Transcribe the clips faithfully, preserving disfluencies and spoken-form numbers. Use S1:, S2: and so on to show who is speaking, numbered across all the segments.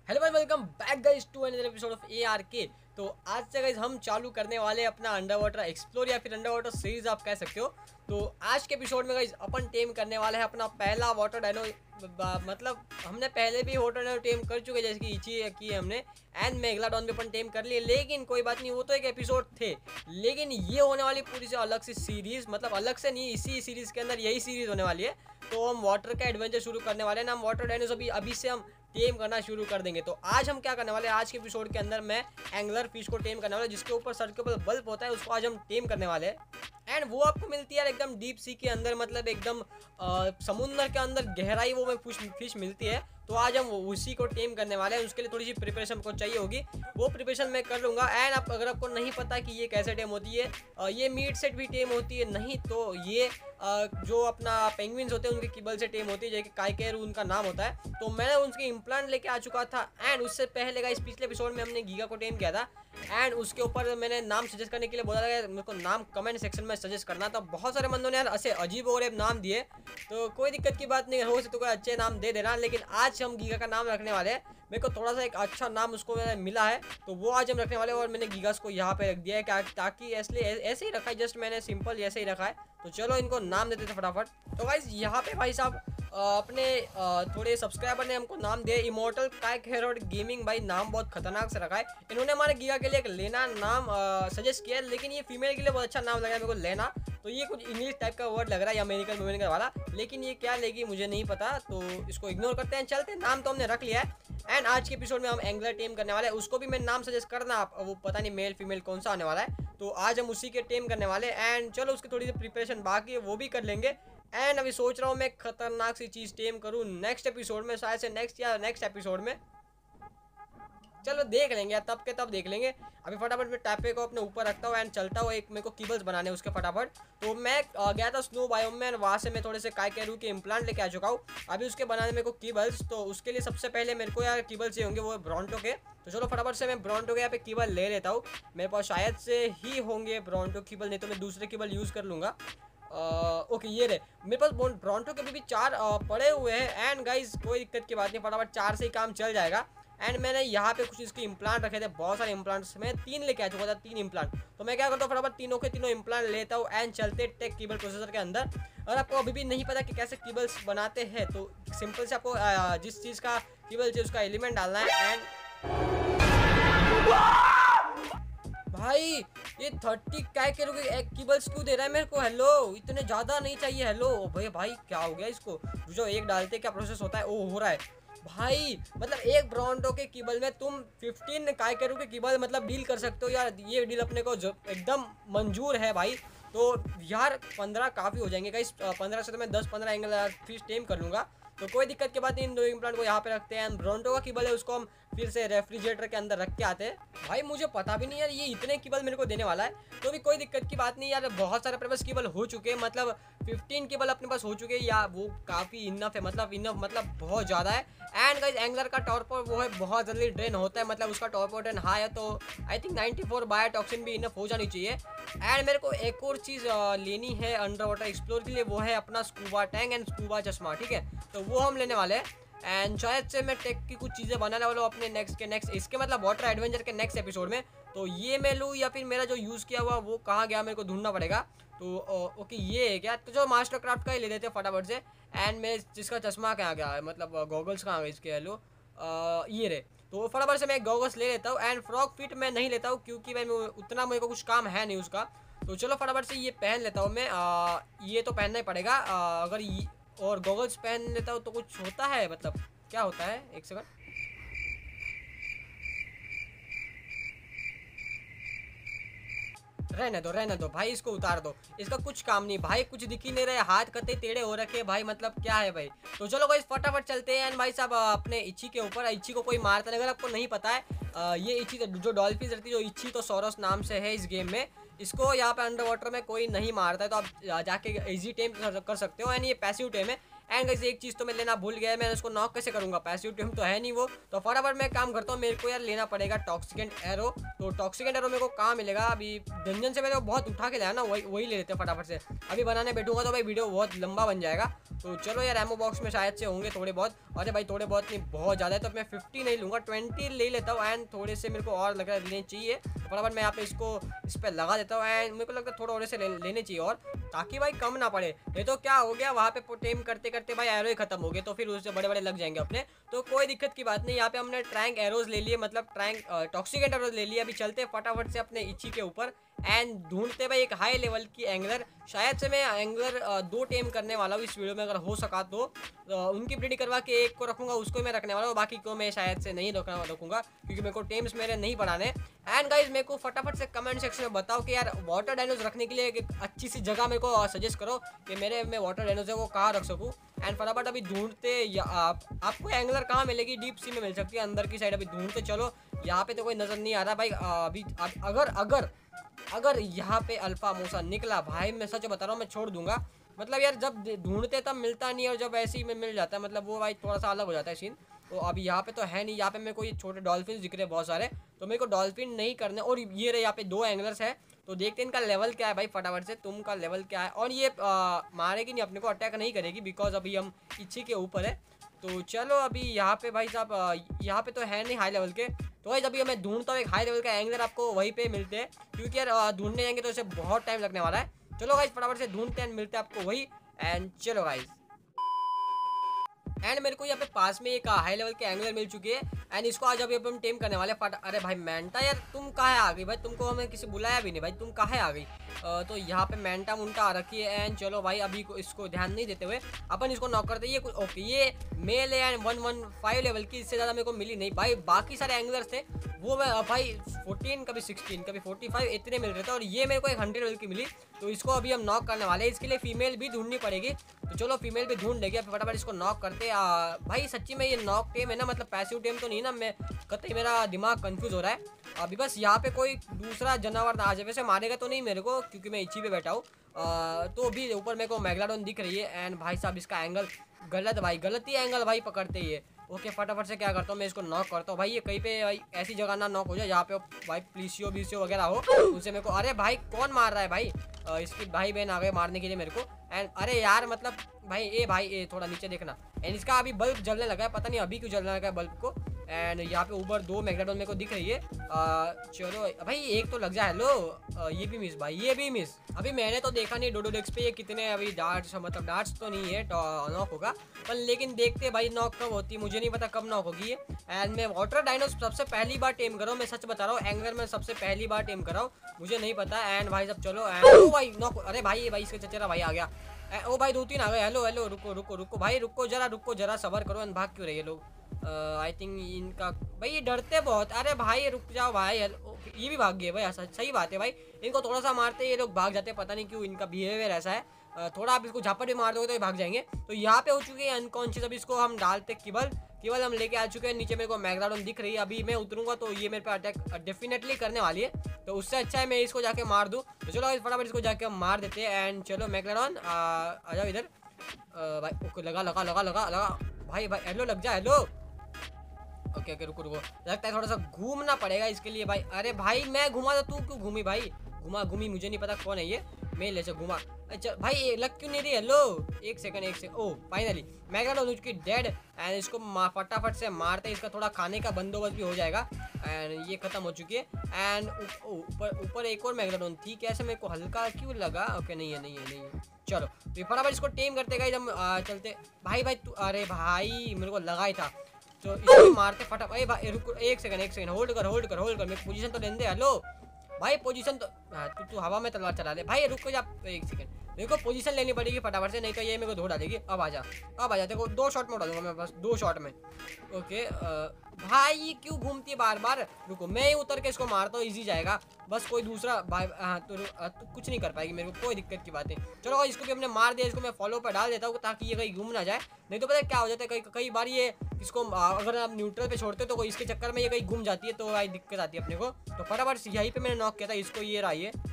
S1: Hello भाई, welcome back guys to another episode of A R K. तो आज से गाइस हम चालू करने वाले हैं अपना अंडर वाटर एक्सप्लोर या फिर अंडर वाटर सीरीज आप कह सकते हो। तो आज के एपिसोड में गाइस अपन टेम करने वाले हैं अपना पहला वाटर डायनो। मतलब हमने पहले भी वाटर डायनो टेम कर चुके, जैसे कि इची की हमने एंड मेगलाडॉन भी अपन टेम कर लिए, लेकिन कोई बात नहीं, वो तो एक एपिसोड थे। लेकिन ये होने वाली पूरी से अलग सी सीरीज, मतलब अलग से नहीं, इसी सीरीज के अंदर यही सीरीज होने वाली है। तो हम वाटर का एडवेंचर शुरू करने वाले हैं ना, हम वाटर डायनोस अभी अभी से हम टेम करना शुरू कर देंगे। तो आज हम क्या करने वाले हैं, आज के एपिसोड के अंदर मैं एंगलर फिश को टेम करने वाला, जिसके ऊपर सर के ऊपर बल्ब होता है, उसको आज हम टेम करने वाले हैं। एंड वो आपको मिलती है एकदम डीप सी के अंदर, मतलब एकदम समुद्र के अंदर गहराई वो में फिश मिलती है। तो आज हम उसी को टेम करने वाले हैं। उसके लिए थोड़ी सी प्रिपरेशन को चाहिए होगी, वो प्रिपरेशन मैं कर लूँगा। एंड आप अगर आपको नहीं पता कि ये कैसे टेम होती है, ये मीट सेट भी टेम होती है नहीं, तो ये जो अपना पेंगुइन्स होते हैं उनके किबल से टेम होती है, जैसे काइकेरू उनका नाम होता है। तो मैंने उनके इम्प्लांट लेके आ चुका था। एंड उससे पहले का इस पिछले एपिसोड में हमने गीगा को टेम किया था। एंड उसके ऊपर मैंने नाम सजेस्ट करने के लिए बोला था, मेरे को नाम कमेंट सेक्शन में सजेस्ट करना था। बहुत सारे बंदों ने यार ऐसे अजीब और नाम दिए, तो कोई दिक्कत की बात नहीं, हो सके तो कोई अच्छे नाम दे देना। लेकिन आज हम गीगा का नाम रखने वाले हैं। मेरे को थोड़ा सा एक अच्छा नाम उसको मिला है, तो वो आज हम रखने वाले हैं। और मैंने गीगास को यहाँ पे रख दिया है, ताकि इसलिए ऐसे ही रखा है, जस्ट मैंने सिंपल ऐसे ही रखा है। तो चलो इनको नाम देते थे फटाफट। तो गाइस यहाँ पे भाई साहब अपने थोड़े सब्सक्राइबर ने हमको नाम दिया इमोर्टल काइकेरोड गेमिंग। भाई नाम बहुत खतरनाक से रखा है इन्होंने। हमारे गीगा के लिए एक लेना नाम सजेस्ट किया है, लेकिन ये फीमेल के लिए बहुत अच्छा नाम लगा मेरे को, लेना। तो ये कुछ इंग्लिश टाइप का वर्ड लग रहा है, अमेरिकन अमेरिकन वाला, लेकिन ये क्या लेगी मुझे नहीं पता, तो इसको इग्नोर करते हैं। चलते, नाम तो हमने रख लिया है। एंड आज के एपिसोड में हम एंगलर टेम करने वाले हैं, उसको भी मैं नाम सजेस्ट करना, आप वो पता नहीं मेल फीमेल कौन सा आने वाला है। तो आज हम उसी के टेम करने वाले हैं। एंड चलो उसकी थोड़ी सी प्रिपरेशन बाकी है, वो भी कर लेंगे। एंड अभी सोच रहा हूँ मैं खतरनाक सी चीज़ टेम करूँ नेक्स्ट एपिसोड में, शायद से नेक्स्ट या नेक्स्ट एपिसोड में, चलो देख लेंगे, तब के तब देख लेंगे। अभी फटाफट मैं टैपे को अपने ऊपर रखता हूँ एंड चलता हूँ। एक मेरे को कीबल्स बनाने उसके फटाफट। तो मैं गया था स्नो बायोम में, वहाँ से मैं थोड़े से काइकेरू के इम्प्लांट लेके आ चुका हूँ। अभी उसके बनाने मेरे को कीबल्स, तो उसके लिए सबसे पहले मेरे को यार कीबल चाहिए होंगे, वो ब्रॉन्टो के। तो चलो फटाफट से मैं ब्रॉन्टो के यहाँ पे कीबल ले लेता हूँ। मेरे पास शायद से ही होंगे ब्रॉन्टो कीबल, नहीं तो मैं दूसरे कीबल यूज़ कर लूँगा। ओके ये रहे मेरे पास ब्रॉन्टो के भी चार आ, पड़े हुए हैं। एंड गाइज कोई दिक्कत की बात नहीं, फटाफट चार से ही काम चल जाएगा। एंड मैंने यहाँ पे कुछ इसके इम्प्लांट रखे थे, बहुत सारे इम्प्लांट्स, मैं तीन लेके आ चुका था, तीन इम्प्लांट। तो मैं क्या करता हूँ, फटाफट तीनों के तीनों इम्प्लांट लेता हूँ एंड चलते टेक कीबल प्रोसेसर के अंदर। अगर आपको अभी भी नहीं पता कि कैसे कीबल्स बनाते हैं, तो सिंपल से आपको जिस चीज़ का कीबल चाहिए उसका एलिमेंट डालना है। एंड भाई ये थर्टी काय के रुके एक कीबल्स क्यों दे रहा है मेरे को? हेलो, इतने ज़्यादा नहीं चाहिए। हेलो भाई भाई क्या हो गया इसको? जो एक डालते क्या प्रोसेस होता है, वो हो रहा है भाई। मतलब एक ब्रॉन्टो के कीबल में तुम फिफ्टीन काइकेरू के कीबल मतलब डील कर सकते हो यार। ये डील अपने को जो एकदम मंजूर है भाई। तो यार पंद्रह काफ़ी हो जाएंगे गाइस, पंद्रह से तो मैं दस पंद्रह एंगल फिश टेम कर लूँगा। तो कोई दिक्कत की बात नहीं, इन दो इम्प्लांट को यहाँ पे रखते हैं। ब्रॉन्टो का कीबल है उसको हम फिर से रेफ्रिजरेटर के अंदर रख के आते हैं। भाई मुझे पता भी नहीं यार ये इतने कीबल मेरे को देने वाला है, तो भी कोई दिक्कत की बात नहीं यार। बहुत सारे अपने पास कीबल हो चुके हैं, मतलब फिफ्टीन केबल अपने पास हो चुके हैं, या वो काफ़ी इनफ है, मतलब इनफ मतलब बहुत ज़्यादा है। एंड गाइस एंगलर का टॉर्पो वो है बहुत जल्दी ड्रेन होता है, मतलब उसका टॉर्पो ड्रेन हाई है, तो I think ninety four biotoxin भी इनफ हो जानी चाहिए। एंड मेरे को एक और चीज़ लेनी है अंडर वाटर एक्सप्लोर के लिए, वो है अपना स्कूबा टैंक एंड स्कूबा चश्मा, ठीक है। तो वो हम लेने वाले हैं। एंड शायद से मैं टेक की कुछ चीज़ें बनाने वाला हूँ अपने नेक्स्ट के नेक्स्ट इसके मतलब वाटर एडवेंचर के नेक्स्ट एपिसोड में। तो ये मैं लूँ या फिर मेरा जो यूज़ किया हुआ वो कहाँ गया, मेरे को ढूंढना पड़ेगा। तो ओके ये है क्या, तो जो मास्टर क्राफ्ट का ही ले लेते हैं फटाफट से। एंड मैं जिसका चश्मा कहाँ गया है, मतलब गॉगल्स कहाँ गए इसके, हेलो ये रहे। तो फटाफट से मैं गॉगल्स ले लेता हूँ। एंड फ्रॉक फिट मैं नहीं लेता हूँ क्योंकि मैं उतना मेरे को कुछ काम है नहीं उसका। तो चलो फटाफट से ये पहन लेता हूँ मैं। आ, ये तो पहनना ही पड़ेगा। आ, अगर ये और गॉगल्स पहन लेता हूँ तो कुछ होता है, मतलब क्या होता है, एक सेकंड। रहने दो रहने दो भाई, इसको उतार दो, इसका कुछ काम नहीं भाई, कुछ दिख ही नहीं रहे, हाथ कते टेढ़े हो रखे भाई, मतलब क्या है भाई। तो चलो भाई फटाफट चलते हैं भाई साहब अपने इच्छी के ऊपर। इच्छी को कोई मारता नहीं, अगर आपको नहीं पता है आ, ये इच्छी जो डॉल्फिन रहती है, जो इच्छी तो सोरोस नाम से है इस गेम में, इसको यहाँ पे अंडर वाटर में कोई नहीं मारता है, तो आप जाके इजी टेम कर सकते हो। एंड ये पैसिव टेम है। एंड गाइस एक चीज़ तो मैं लेना भूल गया, मैं इसको नॉक कैसे करूँगा, पैसिव टीम तो है नहीं वो। तो फटाफट मैं काम करता हूँ, मेरे को यार लेना पड़ेगा टॉक्सिकेंट एरो। तो टॉक्सिकेंट एरो मेरे को कहाँ मिलेगा, अभी डंजन से मैंने बहुत उठा के लाया ना, वही वही ले लेते हैं फटाफट से। अभी बनाने बैठूंगा तो भाई वीडियो बहुत लंबा बन जाएगा। तो चलो यार एमओ बॉक्स में शायद से होंगे थोड़े बहुत, अरे भाई थोड़े बहुत नहीं बहुत ज़्यादा है, तो मैं फिफ्टी नहीं लूँगा, ट्वेंटी ले लेता हूँ। एंड थोड़े से मेरे को और लग रहा है लेने चाहिए, फटाफट मैं यहाँ पे इसको इस पर लगा देता हूँ। एंड मेरे को लगता है थोड़ा और से ले, लेने चाहिए और, ताकि भाई कम ना पड़े। ये तो क्या हो गया, वहाँ पे टेम करते करते भाई एरो ही खत्म हो गए, तो फिर उससे बड़े बड़े लग जाएंगे अपने, तो कोई दिक्कत की बात नहीं। यहाँ पे हमने ट्रैंक एरोज ले लिए, मतलब ट्रैंक टॉक्सिकेंट एरोज ले लिए। अभी चलते फटाफट से अपने इची के ऊपर एंड ढूंढते भाई एक हाई लेवल की एंगलर। शायद से मैं एंगलर दो टेम करने वाला हूँ इस वीडियो में, अगर हो सका तो, तो उनकी ब्रीडिंग करवा के एक को रखूंगा, उसको मैं रखने वाला हूँ, बाकी को मैं शायद से नहीं रखना रखूंगा क्योंकि मेरे को टेम्स मेरे नहीं बढ़ाने। एंड गाइज मेरे को फटाफट से कमेंट सेक्शन में बताओ कि यार वाटर डायनोज रखने के लिए एक अच्छी सी जगह मेरे को सजेस्ट करो कि मेरे में वाटर डायनोज है वो कहाँ रख सकूँ। एंड फटाफट अभी ढूंढते आप, आपको एंगलर कहाँ मिलेगी, डीप सी में मिल सकती है, अंदर की साइड अभी ढूंढते चलो। यहाँ पे तो कोई नज़र नहीं आ रहा भाई। अभी अगर अगर अगर यहाँ पे अल्फा मूसा निकला भाई, मैं सच बता रहा हूँ मैं छोड़ दूंगा। मतलब यार जब ढूंढते तब मिलता नहीं और जब ऐसे ही में मिल जाता है, मतलब वो भाई थोड़ा सा अलग हो जाता है सीन। तो अभी यहाँ पे तो है नहीं, यहाँ पे मेरे को ये छोटे डॉल्फिन दिख रहे हैं बहुत सारे, तो मेरे को डॉल्फिन नहीं करने। और ये रहे यहाँ पे दो एंगलर्स है, तो देखते हैं इनका लेवल क्या है भाई फटाफट से। तुम का लेवल क्या है, और ये आ, मारेगी नहीं अपने को, अटैक नहीं करेगी बिकॉज अभी हम इच्छी के ऊपर है। तो चलो अभी यहाँ पे भाई साहब यहाँ पे तो है नहीं हाई लेवल के, तो भाई अभी मैं ढूंढता हूँ एक हाई लेवल का एंगलर, आपको वहीं पे मिलते हैं क्योंकि यार ढूंढने जाएंगे तो इसे बहुत टाइम लगने वाला है। चलो गाइस फटाफट से ढूंढते हैं, मिलते हैं आपको वही। एंड चलो गाइस, एंड मेरे को यहाँ पे पास में एक हाई लेवल के एंगलर मिल चुकी है एंड इसको आज अभी हम टेम करने वाले फटा। अरे भाई मैंटा यार तुम कहाँ आ गई भाई, तुमको हमें किसी बुलाया भी नहीं भाई, तुम कहाँ आ गई। तो यहाँ पे मैंटा मुंटा आ रखी है। एंड चलो भाई अभी को इसको ध्यान नहीं देते हुए अपन इसको नॉक करते हैं। ये कुछ ओके, ये मेल है and one one five level की, इससे ज़्यादा मेरे को मिली नहीं भाई। बाकी सारे एंगलर्स थे वो मैं भाई फोर्टीन कभी सिक्सटीन कभी फोर्टी फाइव इतने मिल रहे थे, और ये मेरे को एक हंड्रेड लेवल की मिली। तो इसको अभी हम नॉक करने वाले हैं, इसके लिए फीमेल भी ढूंढनी पड़ेगी। तो चलो फीमेल भी ढूंढ लेंगे, फटाफट इसको नॉक करते आ, भाई सच्ची में ये नॉक टेम है ना, मतलब पैसिव टेम तो नहीं ना, मैं कतई मेरा दिमाग कंफ्यूज हो रहा है अभी। बस यहाँ पे कोई दूसरा जानवर ना आ जाए, वैसे मारेगा तो नहीं मेरे को क्योंकि मैं इची पे बैठा हूँ। तो अभी ऊपर मेरे को मेगलाडोन दिख रही है एंड भाई साहब इसका एंगल गलत भाई, गलत ही एंगल भाई पकड़ते ही है। ओके फटाफट से क्या करता हूँ मैं इसको नॉक करता हूँ भाई, ये कहीं पे भाई ऐसी जगह ना नॉक हो जाए जहाँ पे भाई प्लीसियो बीसियो वगैरह हो, उनसे मेरे को। अरे भाई कौन मार रहा है भाई, आ, इसकी भाई बहन आ गए मारने के लिए मेरे को। एंड अरे यार मतलब भाई ए भाई ए थोड़ा नीचे देखना। एंड इसका अभी बल्ब जलने लगा है, पता नहीं अभी क्यों जलने लगा है बल्ब को। एंड यहाँ पे ऊपर दो मैगनाडोन मेरे को दिख रही है। आ, चलो भाई एक तो लग जाए। हेलो आ, ये भी मिस भाई, ये भी मिस। अभी मैंने तो देखा नहीं डोडो डेक्स पे ये कितने अभी डार्ट्स, मतलब डार्ट्स तो नहीं है नॉक होगा, पर लेकिन देखते भाई नॉक कब होती है, मुझे नहीं पता कब नॉक होगी ये। एंड मैं वाटर डायनोस सबसे पहली बार टेम कर रहा हूँ, मैं सच बता रहा हूँ, एंगलर में सबसे पहली बार टेम कर रहा हूँ, मुझे नहीं पता। एंड भाई सब चलो एंड ओ भाई नॉक, अरे भाई भाई इसका चचेरा भाई आ गया। ओ भाई दो तीन आ गए। हेलो हेलो रुको रुको रुको भाई, रुको जरा रुको जरा, सबर करो। एंड भाग क्यों रहे ये लोग, आई uh, थिंक इनका भाई ये डरते बहुत। अरे भाई रुक जाओ भाई, ये भी भाग गए भाई, ऐसा सही बात है भाई, इनको थोड़ा सा मारते ये लोग भाग जाते, पता नहीं क्यों इनका बिहेवियर ऐसा है। uh, थोड़ा आप इसको झापड़ भी मार दोगे तो ये भाग जाएंगे। तो यहाँ पे हो चुके हैं अनकॉन्शियस, अभी इसको हम डालते केवल केवल हम लेके आ चुके हैं नीचे। मेरे को मैगनाडोन दिख रही है, अभी मैं उतरूंगा तो ये मेरे पे अटैक डेफिनेटली करने वाली है, तो उससे अच्छा है मैं इसको जाके मार दूँ। तो चलो फटाफट इसको जाके हम मार देते हैं। एंड चलो मैगनाडोन आ जाओ इधर भाई, ओके लगा लगा लगा लगा लगा भाई भाई, हेलो लग जा हेलो। ओके ओके रुको रुको, लगता है थोड़ा सा घूमना पड़ेगा इसके लिए भाई। अरे भाई मैं घुमा तो तू क्यों घूमी भाई, घुमा घूमी मुझे नहीं पता कौन है ये, मैं ले घुमा। अच्छा भाई लग क्यों नहीं रही, हेलो एक सेकंड एक सेकंड। ओ फाइनली मैगनाडोन उसकी डेड। एंड इसको फटाफट से मारते हैं, इसका थोड़ा खाने का बंदोबस्त भी हो जाएगा। एंड ये खत्म हो चुकी है। एंड ऊपर ऊपर एक और मैगनाडोन थी, कैसे मेरे को हल्का क्यों लगा। ओके नहीं है नहीं है नहीं है, चलो तो फटाफट इसको टेम करते गए जब चलते। भाई भाई तू, अरे भाई मेरे को लगा ही था, तो इसको मारते फटा। भाई भाई रुको एक सेकंड एक सेकंड, होल्ड कर होल्ड कर होल्ड कर, मेरी पोजीशन तो लेने दे। हेलो भाई पोजीशन तो, हाँ तू तू हवा में तलवार चला दे भाई, रुको जा एक सेकंड, मेरे को पोजीशन लेनी पड़ेगी फटाफट से, नहीं तो ये मेरे को धो डालेगी। अब आ जा अब आ जा, देखो दो शॉट में उड़ा दूंगा मैं, बस दो शॉट में। ओके आ, भाई ये क्यों घूमती है बार बार, रुको मैं ही उतर के इसको मारता हूँ, इजी जाएगा बस। कोई दूसरा भाई हाँ तो, तो कुछ नहीं कर पाएगी मेरे को, कोई दिक्कत की बात है। चलो इसको भी हमने मार दिया, इसको मैं फॉलो पर डाल देता हूँ ताकि ये कहीं घूम ना जाए, नहीं तो पता है क्या हो जाता है कई कई बार ये इसको अगर आप न्यूट्रल पे छोड़ते हो तो इसके चक्कर में ये कहीं घूम जाती है, तो भाई दिक्कत आती है अपने को। तो फटाफट यहीं पे मैंने नॉक किया था इसको, ये रहा ये।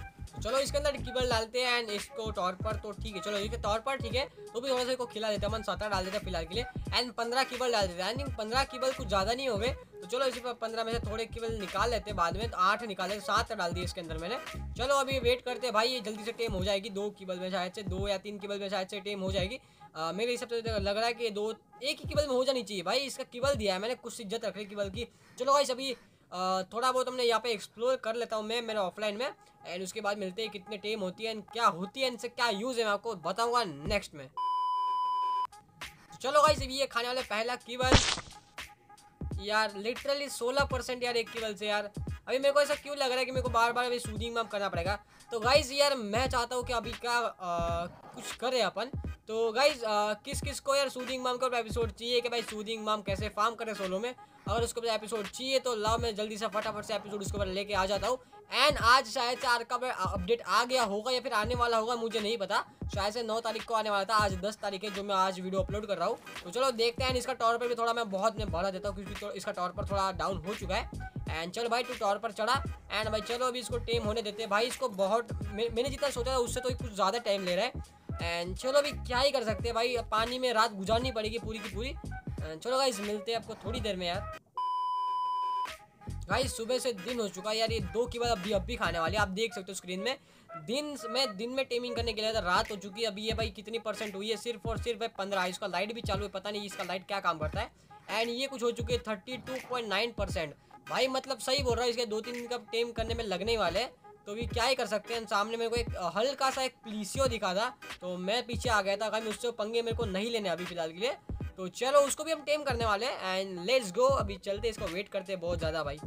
S1: चलो इसके अंदर कीबल डालते हैं एंड इसको तौर पर तो ठीक है, चलो इसके तौर पर ठीक है, तो भी थोड़ा सा इसको खिला देते हैं, मन सत्रह डाल देते हैं फिलहाल के लिए एंड पंद्रह कीबल डाल देते हैं। एंड पंद्रह कीबल कुछ ज़्यादा नहीं हो गए, तो चलो इसी पर पंद्रह में से थोड़े कीबल निकाल लेते हैं बाद में, तो आठ निकाले, सात डाल दिए इसके अंदर मैंने। चलो अभी वेट करते हैं भाई, ये जल्दी से टेम हो जाएगी, दो कीबल में शायद से, दो या तीन कीबल में शायद से टेम हो जाएगी। आ, मेरे हिसाब से लग रहा है कि दो एक ही कीबल में हो जानी चाहिए भाई, इसका कीबल दिया है मैंने, कुछ इज्जत रख रही कीबल की। चलो भाई अभी थोड़ा बहुत हमने यहाँ पे एक्सप्लोर कर लेता हूँ मैं मेरे ऑफलाइन में, एंड उसके बाद मिलते हैं कितने टेम होती है एंड क्या होती है, इनसे क्या यूज़ है मैं आपको बताऊँगा नेक्स्ट में। तो चलो भाई ये खाने वाले पहला कीबल यार, लिटरली सोलह परसेंट यार एक कीबल से यार। अभी मेरे को ऐसा क्यों लग रहा है कि मेरे को बार बार अभी सूदिंग माम करना पड़ेगा। तो गाइज यार मैं चाहता हूँ कि अभी क्या आ, कुछ करें अपन। तो गाइज किस किस को यार सूदिंग माम का एपिसोड चाहिए कि भाई सूदिंग माम कैसे फार्म करें सोलो में, अगर उसको एपिसोड चाहिए तो लाओ मैं जल्दी से फटाफट से एपिसोड उसके ऊपर लेके आ जाता हूँ। एंड आज शायद से आर का अपडेट आ गया होगा या फिर आने वाला होगा, मुझे नहीं पता, शायद से नौ तारीख को आने वाला था, आज दस तारीख है जो मैं आज वीडियो अपलोड कर रहा हूँ। तो चलो देखते हैं। इसका टॉवर पर भी थोड़ा मैं बहुत मैं बढ़ा देता हूँ क्योंकि तो इसका टॉवर पर थोड़ा डाउन हो चुका है। एंड चलो भाई तू टॉवर पर चढ़ा एंड भाई चलो अभी इसको टेम होने देते हैं भाई। इसको बहुत मैंने जितना सोचा था उससे तो कुछ ज़्यादा टाइम ले रहा है। एंड चलो अभी क्या ही कर सकते हैं भाई, पानी में रात गुजारनी पड़ेगी पूरी की पूरी। चलो गाइस मिलते हैं आपको थोड़ी देर में यार। गाइस सुबह से दिन हो चुका है यार, ये दो की बात अभी अभी खाने वाली है, आप देख सकते हो स्क्रीन में। दिन में दिन में टेमिंग करने के लिए रात हो चुकी है। अभी ये भाई कितनी परसेंट हुई है, सिर्फ और सिर्फ पंद्रह। इसका लाइट भी चालू है, पता नहीं इसका लाइट क्या काम करता है। एंड ये कुछ हो चुकी है thirty two point nine percent भाई, मतलब सही बोल रहा है, इसके दो तीन दिन का टेम करने में लगने वाले हैं। तो भी क्या ही कर सकते हैं। सामने मेरे को एक हल्का सा एक प्लीसियो दिखा था तो मैं पीछे आ गया था, भाई उससे पंगे मेरे को नहीं लेने अभी फिलहाल के लिए। तो चलो उसको भी हम टेम करने वाले हैं एंड लेट्स गो। अभी चलते इसको वेट करते हैं बहुत ज़्यादा भाई।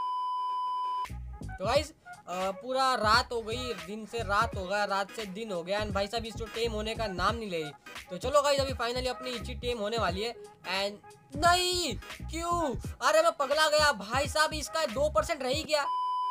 S1: तो गाइस पूरा रात हो गई, दिन से रात हो गया, रात से दिन हो गया एंड भाई साहब इसको टेम होने का नाम नहीं ले रही। तो चलो गाइस अभी फाइनली अपनी इच्छी टेम होने वाली है। एंड नहीं क्यों, अरे मैं पगला गया भाई साहब, इसका दो परसेंट रह ही गया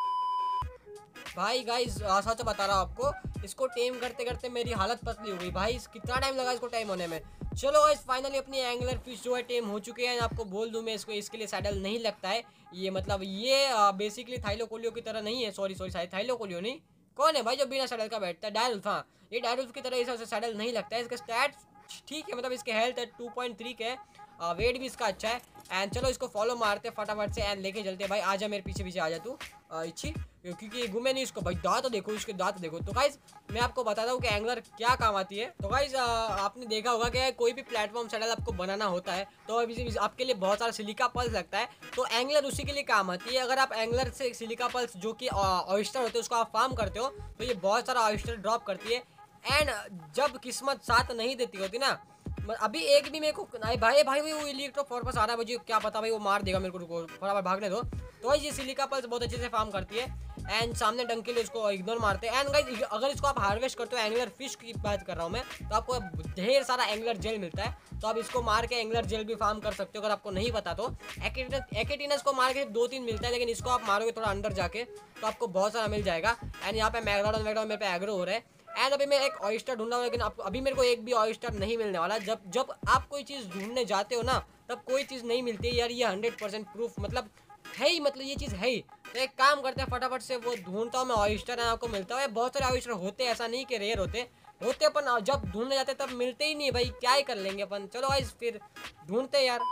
S1: भाई। गाइस सच बता रहा हूँ आपको, इसको टेम करते करते मेरी हालत पतली हो गई भाई, कितना टाइम लगा इसको टेम होने में। चलो गाइस फाइनली अपनी एंगलर फिश जो है टेम हो चुके हैं। आपको बोल दूं मैं इसको, इसके लिए सैडल नहीं लगता है ये, मतलब ये बेसिकली थाइलोकोलियो की तरह नहीं है, सॉरी सॉरी शायद थाइलोकोलियो नहीं, कौन है भाई जो बिना सैडल का बैठता है, डायरुल्फ। हाँ ये डायरुल्फ की तरह इसे सैडल नहीं लगता है। इसका स्टैट ठीक है, मतलब इसके हेल्थ है टू पॉइंट थ्री के, वेट भी इसका अच्छा है। एंड चलो इसको फॉलो मारते हैं फटाफट से एंड लेके चलते हैं भाई। आजा मेरे पीछे पीछे आजा तू इच्छी, क्योंकि घूमे नहीं इसको भाई। दांत देखो इसके, दांत देखो। तो गाइस मैं आपको बताता हूँ कि एंगलर क्या काम आती है। तो गाइस आपने देखा होगा कि कोई भी प्लेटफॉर्म सैडल आपको बनाना होता है तो अभी आपके लिए बहुत सारा सिलिका पल्स लगता है, तो एंगलर उसी के लिए काम आती है। अगर आप एंगलर से सिलिका पल्स जो कि ऑयस्टर होते हैं उसको आप फार्म करते हो तो ये बहुत सारा ऑयस्टर ड्रॉप करती है। एंड जब किस्मत साथ नहीं देती होती ना, अभी एक भी मेरे को भाई भाई भाई वो इलेक्ट्रो फोर्पस आ रहा है मुझे, क्या पता भाई वो मार देगा मेरे को, फटाफट भागने दो। तो ये सिलिका पल्स बहुत अच्छे से फार्म करती है एंड सामने डंके लिए उसको इग्नोर मारते हैं। एंड गाइस अगर इसको आप हार्वेस्ट करते हो, एंगलर फिश की बात कर रहा हूँ मैं, तो आपको ढेर सारा एंगलर जेल मिलता है। तो आप इसको मार के एंगलर जेल भी फार्म कर सकते हो अगर आपको नहीं पता तो। एकेटिनस को मार के दो तीन मिलता है, लेकिन इसको आप मारोगे थोड़ा अंदर जाके तो आपको बहुत सारा मिल जाएगा। एंड यहाँ पे मैगडाउन मैगडाउन मेरे पे एग्रो हो रहा है। एंड अभी मैं एक ऑयस्टर ढूंढ रहा हूँ, लेकिन आप अभी मेरे को एक भी ऑयस्टर नहीं मिलने वाला। जब जब आप कोई चीज़ ढूंढने जाते हो ना तब कोई चीज़ नहीं मिलती है यार, ये हंड्रेड परसेंट प्रूफ मतलब है ही, मतलब ये चीज़ है ही। तो एक काम करते हैं फटाफट से वो ढूंढता हूँ मैं ऑयस्टर, है आपको मिलता है। बहुत सारे ऑयस्टर होते हैं, ऐसा नहीं कि रेयर होते होते अपन जब ढूंढने जाते तब मिलते ही नहीं भाई, क्या ही कर लेंगे अपन। चलो गाइस फिर ढूंढते यार।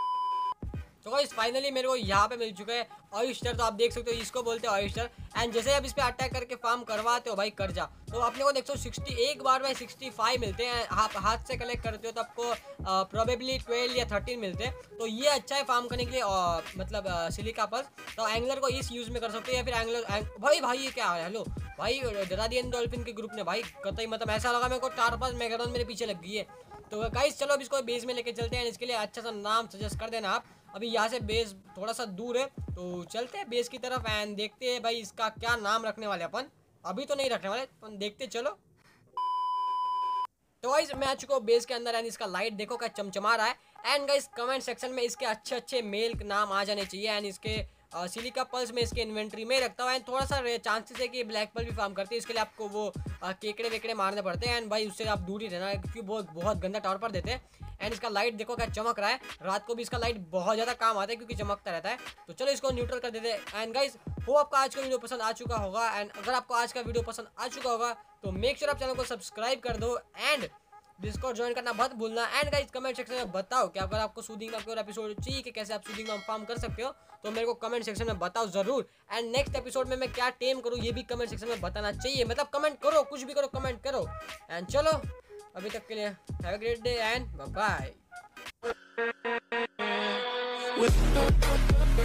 S1: तो गाइस फाइनली मेरे को यहाँ पे मिल चुका है ऑयस्टर, तो आप देख सकते हो इसको बोलते हैं ऑयस्टर। एंड जैसे आप इस पे अटैक करके फार्म करवाते हो भाई कर जा, तो अपने को देखो सिक्सटी एक बार में सिक्सटी फाइव मिलते हैं। आप हाथ से कलेक्ट करते हो तो आपको प्रोबेबली ट्वेल्व या थर्टीन मिलते हैं। तो ये अच्छा है फार्म करने के लिए, आ, मतलब सिलिका पल्स। तो एंगलर को इस यूज़ में कर सकते हो या फिर एंगलर भाई भाई ये क्या है, हेलो भाई डरा दिया डॉल्फिन के ग्रुप ने भाई, कतई मतलब ऐसा लगा मेरे को चार पांच मैगडाउन मेरे पीछे लग गई है। तो गाइस चलो अब इसको बेस में लेके चलते हैं। इसके लिए अच्छा सा नाम सजेस्ट कर देना आप। अभी यहाँ से बेस थोड़ा सा दूर है तो चलते हैं बेस की तरफ एंड देखते हैं भाई इसका क्या नाम रखने वाले अपन। अभी तो नहीं रखने वाले अपन, देखते चलो। तो गाइस मैं आ चुका हूँ बेस के अंदर एंड इसका लाइट देखो क्या चमचमा रहा है। एंड गाइस कमेंट सेक्शन में इसके अच्छे अच्छे मेल नाम आ जाने चाहिए एंड इसके सिलिका पल्स में इसके इन्वेंट्री में रखता हूँ। एंड थोड़ा सा चांसेस है कि ब्लैक पल भी फार्म करती है, इसके लिए आपको वो आ, केकड़े वेकड़े मारने पड़ते हैं। एंड भाई उससे आप दूर ही रहना है क्योंकि वो बहुत गंदा टावर पर देते हैं। एंड इसका लाइट देखो क्या चमक रहा है, रात को भी इसका लाइट बहुत ज़्यादा काम आता है क्योंकि चमकता रहता है। तो चलो इसको न्यूट्रल कर देते हैं। एंड गाइज वो आपका आज का वीडियो पसंद आ चुका होगा। एंड अगर आपको आज का वीडियो पसंद आ चुका होगा तो मेक श्योर आप चैनल को सब्सक्राइब कर दो एंड डिस्कॉर्ड ज्वाइन करना मत भूलना। एंड गाइस कमेंट सेक्शन में बताओ कि अगर आपको सूदिंग का कोई एपिसोड चाहिए कि कैसे आप सूदिंग में फार्म कर सकते हो तो मेरे को कमेंट सेक्शन में बताओ जरूर। एंड नेक्स्ट एपिसोड में मैं क्या टेम करूँ ये भी कमेंट सेक्शन में बताना चाहिए, मतलब कमेंट करो, कुछ भी करो, कमेंट करो। एंड चलो अभी तक के लिए have a great day and bye bye.